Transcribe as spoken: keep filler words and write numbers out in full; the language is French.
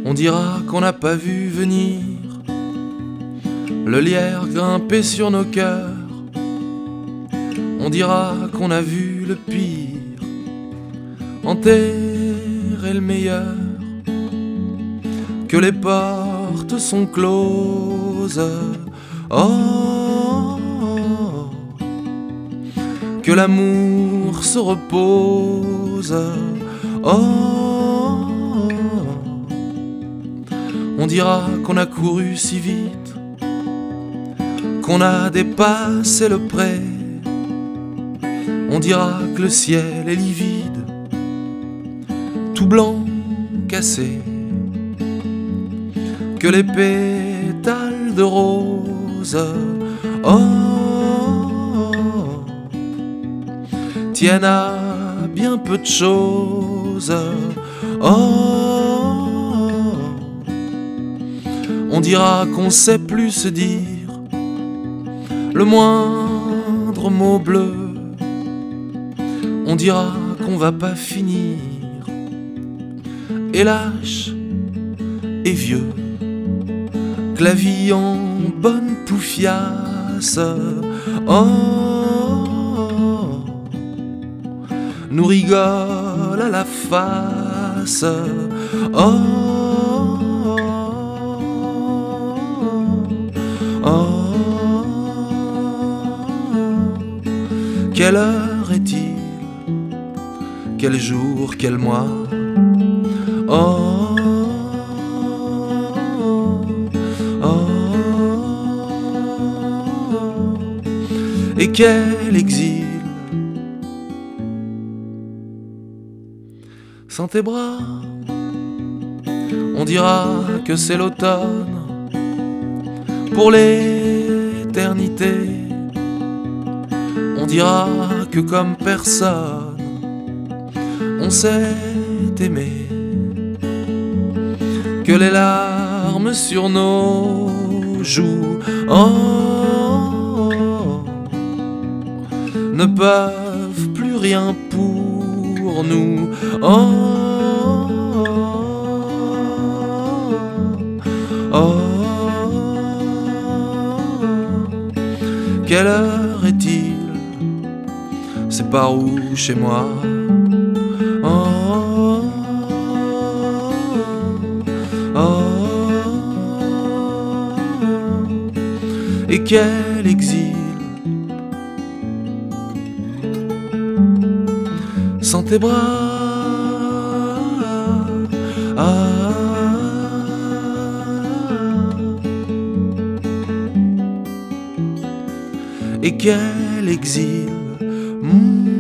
On dira qu'on n'a pas vu venir le lierre grimper sur nos cœurs. On dira qu'on a vu le pire enterrer le meilleur, que les portes sont closes. Oh, que l'amour se repose. Oh, on dira qu'on a couru si vite, qu'on a dépassé le pré. On dira que le ciel est livide, tout blanc, cassé, que les pétales de rose, oh, tiennent à bien peu de choses. Oh, on dira qu'on sait plus se dire le moindre mot bleu. On dira qu'on va pas finir, et lâche et vieux, que la vie en bonne poufiasse, oh, nous rigole à la face. Oh, oh, quelle heure est-il? Quel jour, quel mois? Oh, oh, et quel exil sans tes bras. On dira que c'est l'automne pour l'éternité. On dira que comme personne on s'est aimé, que les larmes sur nos joues, oh, ne peuvent plus rien pour nous. Oh, oh, quelle heure est-il? C'est par où chez moi? Oh, oh, et quel exil sans tes bras. Ah, et quel exil. Mmh.